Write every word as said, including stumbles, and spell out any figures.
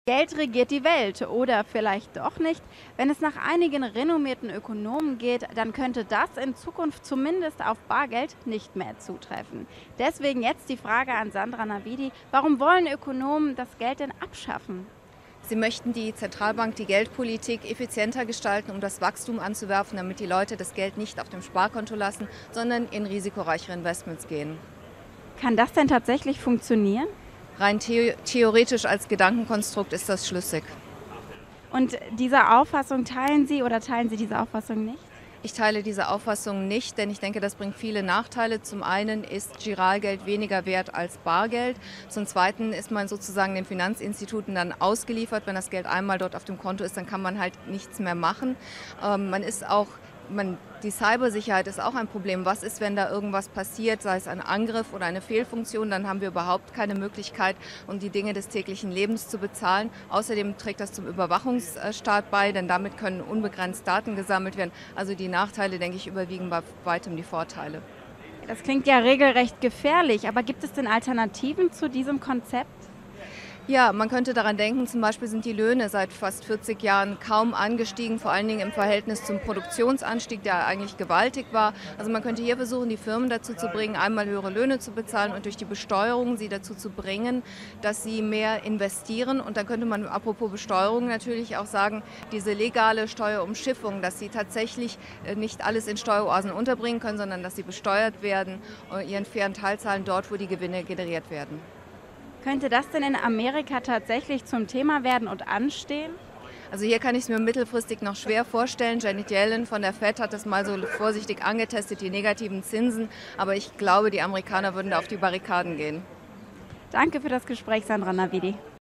Geld regiert die Welt oder vielleicht doch nicht. Wenn es nach einigen renommierten Ökonomen geht, dann könnte das in Zukunft zumindest auf Bargeld nicht mehr zutreffen. Deswegen jetzt die Frage an Sandra Navidi, warum wollen Ökonomen das Geld denn abschaffen? Sie möchten die Zentralbank, die Geldpolitik effizienter gestalten, um das Wachstum anzuwerfen, damit die Leute das Geld nicht auf dem Sparkonto lassen, sondern in risikoreichere Investments gehen. Kann das denn tatsächlich funktionieren? Rein the theoretisch als Gedankenkonstrukt ist das schlüssig. Und diese Auffassung teilen Sie oder teilen Sie diese Auffassung nicht? Ich teile diese Auffassung nicht, denn ich denke, das bringt viele Nachteile. Zum einen ist Giralgeld weniger wert als Bargeld. Zum Zweiten ist man sozusagen den Finanzinstituten dann ausgeliefert. Wenn das Geld einmal dort auf dem Konto ist, dann kann man halt nichts mehr machen. Ähm, man ist auch Man, die Cybersicherheit ist auch ein Problem. Was ist, wenn da irgendwas passiert, sei es ein Angriff oder eine Fehlfunktion, dann haben wir überhaupt keine Möglichkeit, um die Dinge des täglichen Lebens zu bezahlen. Außerdem trägt das zum Überwachungsstaat bei, denn damit können unbegrenzt Daten gesammelt werden. Also die Nachteile, denke ich, überwiegen bei weitem die Vorteile. Das klingt ja regelrecht gefährlich, aber gibt es denn Alternativen zu diesem Konzept? Ja, man könnte daran denken, zum Beispiel sind die Löhne seit fast vierzig Jahren kaum angestiegen, vor allen Dingen im Verhältnis zum Produktionsanstieg, der eigentlich gewaltig war. Also man könnte hier versuchen, die Firmen dazu zu bringen, einmal höhere Löhne zu bezahlen und durch die Besteuerung sie dazu zu bringen, dass sie mehr investieren. Und dann könnte man, apropos Besteuerung, natürlich auch sagen, diese legale Steuerumschiffung, dass sie tatsächlich nicht alles in Steueroasen unterbringen können, sondern dass sie besteuert werden und ihren fairen Teil zahlen dort, wo die Gewinne generiert werden. Könnte das denn in Amerika tatsächlich zum Thema werden und anstehen? Also hier kann ich es mir mittelfristig noch schwer vorstellen. Janet Yellen von der Fed hat das mal so vorsichtig angetestet, die negativen Zinsen. Aber ich glaube, die Amerikaner würden da auf die Barrikaden gehen. Danke für das Gespräch, Sandra Navidi.